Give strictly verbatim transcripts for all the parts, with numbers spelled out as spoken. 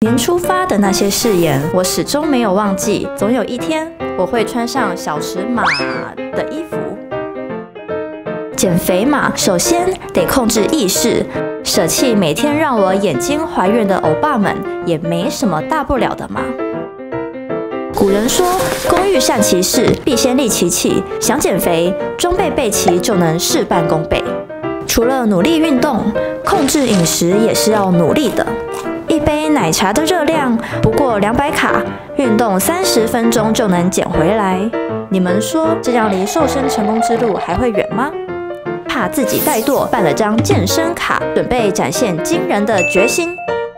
连出发的那些誓言，我始终没有忘记。总有一天，我会穿上小尺码的衣服。减肥嘛，首先得控制意识，舍弃每天让我眼睛怀孕的欧巴们，也没什么大不了的嘛。古人说，工欲善其事，必先利其器。想减肥，装备备齐就能事半功倍。除了努力运动，控制饮食也是要努力的。一杯奶茶的热量不过两百卡，运动三十分钟就能减回来。你们说，这样离瘦身成功之路还会远吗？怕自己怠惰，办了张健身卡，准备展现惊人的决心。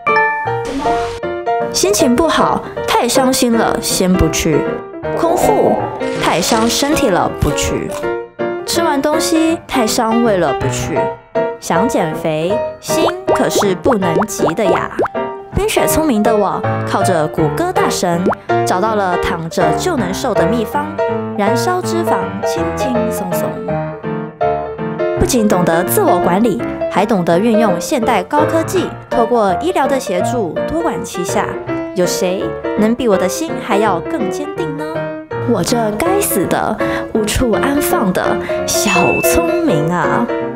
心情不好，太伤心了，先不去。空腹，太伤身体了，不去。吃完东西，太伤胃了，不去。想减肥，心可是不能急的呀。冰雪聪明的我，靠着谷歌大神，找到了躺着就能瘦的秘方，燃烧脂肪，轻轻松松。不仅懂得自我管理，还懂得运用现代高科技，透过医疗的协助，多管齐下。有谁能比我的心还要更坚定呢？我这该死的无处安放的小聪明啊！